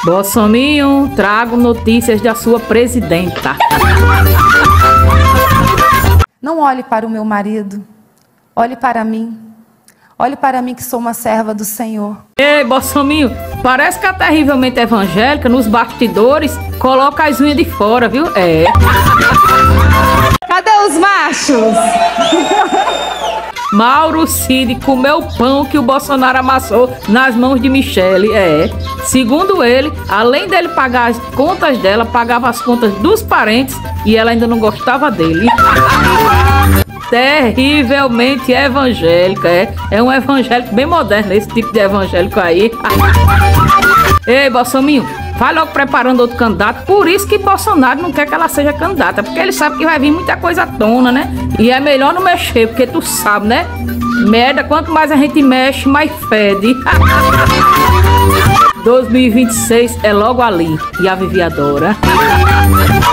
Bolsominho, trago notícias da sua presidenta. Não olhe para o meu marido, olhe para mim. Olhe para mim que sou uma serva do Senhor. Ei, Bolsominho, parece que a terrivelmente evangélica nos bastidores coloca as unhas de fora, viu? É. Cadê os machos? Mauro Cid comeu o pão que o Bolsonaro amassou nas mãos de Michele. É. Segundo ele, além dele pagar as contas dela, pagava as contas dos parentes e ela ainda não gostava dele. Terrivelmente evangélica, é um evangélico bem moderno, esse tipo de evangélico aí. Ei, Bolsominho, vai logo preparando outro candidato. Por isso que Bolsonaro não quer que ela seja candidata, porque ele sabe que vai vir muita coisa à tona, né? E é melhor não mexer, porque tu sabe, né? Merda, quanto mais a gente mexe, mais fede. 2026 é logo ali, e a Vivi adora.